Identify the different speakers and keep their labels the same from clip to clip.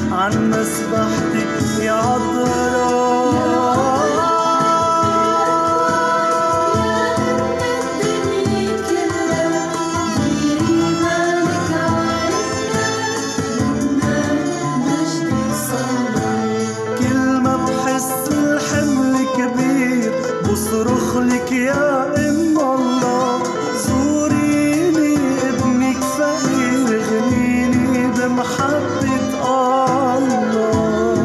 Speaker 1: عن مسبحتك يا عذراء. بصرخ لك يا ام الله، زوريني ابنك فقير، غنيني بمحبة الله.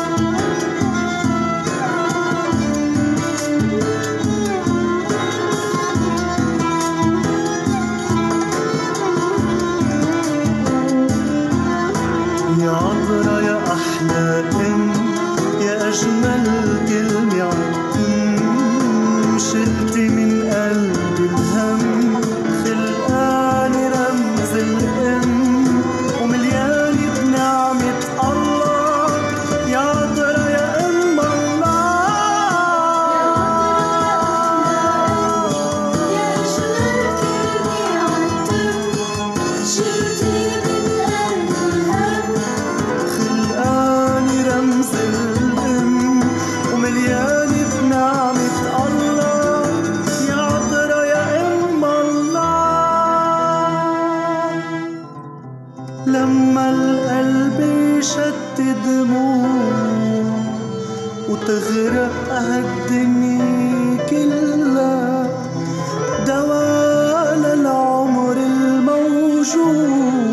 Speaker 1: يا عذرا يا أحلى ام، يا أجمل كلمة عالتم، شلتي من قلبي الهم، خلقاني رمز الأم وملياني بنعمة الله. يا عذرا يا أم الله،
Speaker 2: يا أجمل كلمة عالتم، شلتي من قلبي الهم،
Speaker 1: خلقاني رمز الأم وملياني بنعمة الله. يا عذرا يا أم الله. لما القلب يشت دموع وتغرق هالدنيا كلها، دوا للعمر الموجوع